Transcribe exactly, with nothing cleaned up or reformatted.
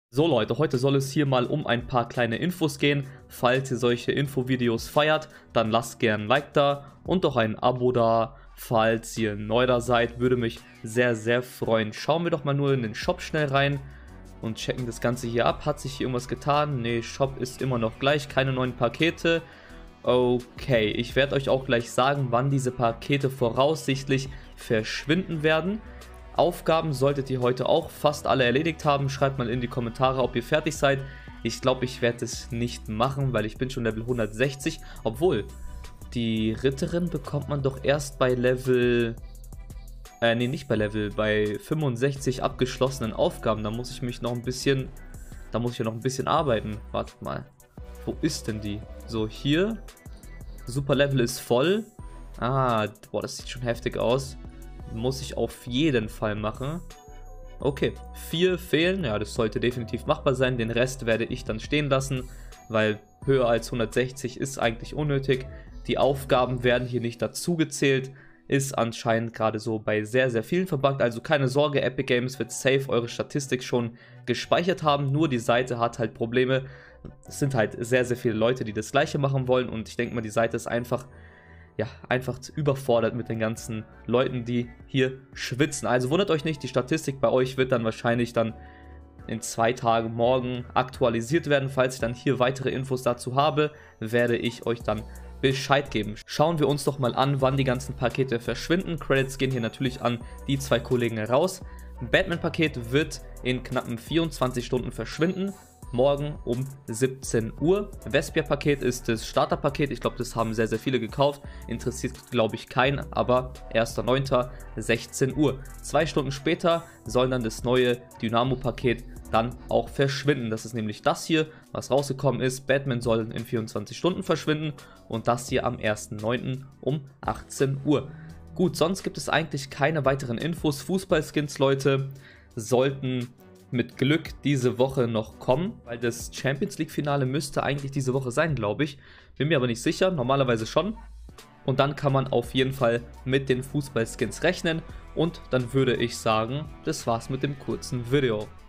So Leute, heute soll es hier mal um ein paar kleine Infos gehen. Falls ihr solche Infovideos feiert, dann lasst gerne ein Like da und auch ein Abo da. Falls ihr neu da seid, würde mich sehr, sehr freuen. Schauen wir doch mal nur in den Shop schnell rein und checken das Ganze hier ab. Hat sich hier irgendwas getan? Ne, Shop ist immer noch gleich, keine neuen Pakete. Okay, ich werde euch auch gleich sagen, wann diese Pakete voraussichtlich verschwinden werden. Aufgaben solltet ihr heute auch fast alle erledigt haben. Schreibt mal in die Kommentare, ob ihr fertig seid. Ich glaube, ich werde es nicht machen, weil ich bin schon Level hundertsechzig. Obwohl, die Ritterin bekommt man doch erst bei Level... Äh, nee, nicht bei Level, bei fünfundsechzig abgeschlossenen Aufgaben. Da muss ich mich noch ein bisschen... Da muss ich ja noch ein bisschen arbeiten. Wartet mal. Wo ist denn die? So, hier. Super Level ist voll. Ah, boah, das sieht schon heftig aus. Muss ich auf jeden Fall machen. Okay, vier fehlen. Ja, das sollte definitiv machbar sein. Den Rest werde ich dann stehen lassen, weil höher als hundertsechzig ist eigentlich unnötig. Die Aufgaben werden hier nicht dazu gezählt. Ist anscheinend gerade so bei sehr, sehr vielen verbuggt. Also keine Sorge, Epic Games wird safe eure Statistik schon gespeichert haben. Nur die Seite hat halt Probleme. Es sind halt sehr, sehr viele Leute, die das Gleiche machen wollen. Und ich denke mal, die Seite ist einfach... ja, einfach überfordert mit den ganzen Leuten, die hier schwitzen. Also wundert euch nicht, die Statistik bei euch wird dann wahrscheinlich dann in zwei Tagen morgen aktualisiert werden. Falls ich dann hier weitere Infos dazu habe, werde ich euch dann Bescheid geben. Schauen wir uns doch mal an, wann die ganzen Pakete verschwinden. Credits gehen hier natürlich an die zwei Kollegen raus. Batman-Paket wird in knappen vierundzwanzig Stunden verschwinden. Morgen um siebzehn Uhr. Vespia-Paket ist das Starter-Paket. Ich glaube, das haben sehr, sehr viele gekauft. Interessiert, glaube ich, keinen, aber erster neunter sechzehn Uhr. Zwei Stunden später soll dann das neue Dynamo-Paket dann auch verschwinden. Das ist nämlich das hier, was rausgekommen ist. Batman soll in vierundzwanzig Stunden verschwinden und das hier am ersten neunten um achtzehn Uhr. Gut, sonst gibt es eigentlich keine weiteren Infos. Fußballskins, Leute, sollten mit Glück diese Woche noch kommen, weil das Champions League Finale müsste eigentlich diese Woche sein, glaube ich. Bin mir aber nicht sicher, normalerweise schon. Und dann kann man auf jeden Fall mit den Fußballskins rechnen. Und dann würde ich sagen, das war's mit dem kurzen Video.